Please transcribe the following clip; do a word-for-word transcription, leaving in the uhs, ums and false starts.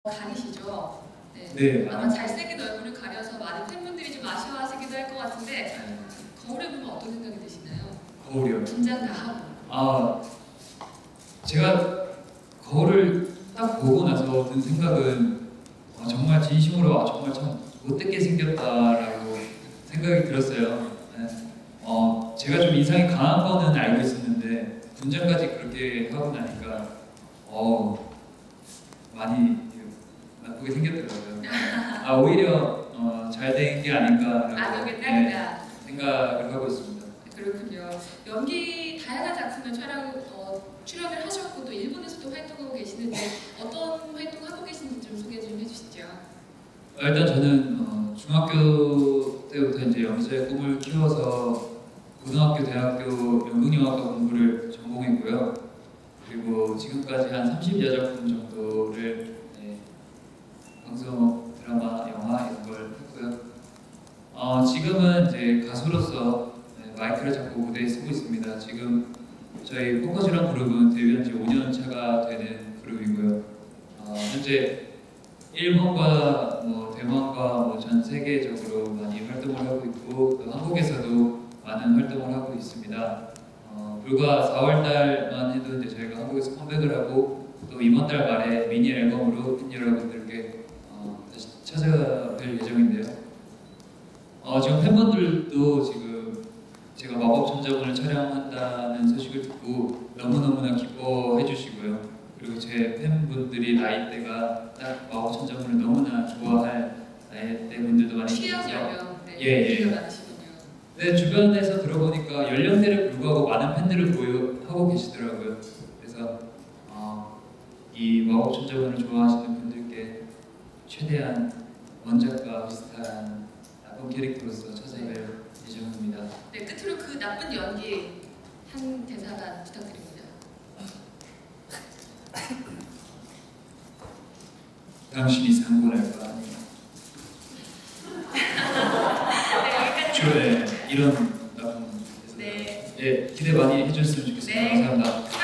가리시죠? 네. 네. 아마 잘생긴 얼굴을 가려서 많은 팬분들이 좀 아쉬워하시기도 할 것 같은데 네. 거울에 보면 어떤 생각이 드시나요? 거울이요? 긴장 다 하고. 아, 제가 거울을 딱 보고 나서 든 생각은 아, 정말 진심으로 아, 정말 참 못되게 생겼다라고 생각이 들었어요. 네. 어, 제가 좀 인상이 강한 거는 알고 있었는데 분장까지 그렇게 하고 나니까 어, 많이 나쁘게 생겼더라고요. 아, 오히려 어, 잘 된 게 아닌가라고 아, 그게 네, 딱이다. 생각을 하고 있습니다. 그렇군요. 연기 다양한 작품에 촬영, 어, 출연을 하셨고 또 일본에서도 활동하고 계시는데 어떤 활동하고 계신지 좀 소개 좀 해주시죠. 어, 일단 저는 어, 중학교 때부터 이제 연기자의 꿈을 키워서 고등학교, 대학교 연극영화과 공부를 전공했고요. 그리고 지금까지 한 삼십여 작품 정도를 네, 방송, 드라마, 영화 이런 걸 했고요. 어, 지금은 이제 가수로서 네, 마이크를 잡고 무대에 서고 있습니다. 지금 저희 포커즈란 그룹은 데뷔한 지 오 년 차가 되는 그룹이고요. 어, 현재 일본과 뭐 대만과 뭐 전 세계적으로 많이 활동을 하고 있고 또 한국에서도 많은 활동을 하고 있습니다. 어, 불과 사월 달만 해도 이제 저희가 한국에서 컴백을 하고 또 이번 달 말에 미니 앨범으로 팬 여러분들께 어, 다시 찾아뵐 예정인데요. 어, 지금 팬분들도 지금 제가 마법천자문을 촬영한다는 소식을 듣고 너무너무나 기뻐해 주시고요. 그리고 제 팬분들이 나이대가 딱 마법천자문을 너무나 좋아할 나이대 분들도 많이 취향 계시죠. 연령 네, 예, 예. 많으시군요. 네, 주변에서 들어보니까 연령대를 불구하고 많은 팬들을 보유하고 계시더라고요. 그래서 어, 이 마법천자문을 좋아하시는 분들께 최대한 원작과 비슷한 나쁜 캐릭터로서 찾아뵐 예정입니다. 네, 끝으로 그 나쁜 연기 한 대사만 부탁드립니다. 당신이 상관할 거 아니야. 네, 여기까지. 주에 이런 나쁜 대사. 네. 예, 기대 많이 해주셨으면 좋겠습니다. 네. 감사합니다.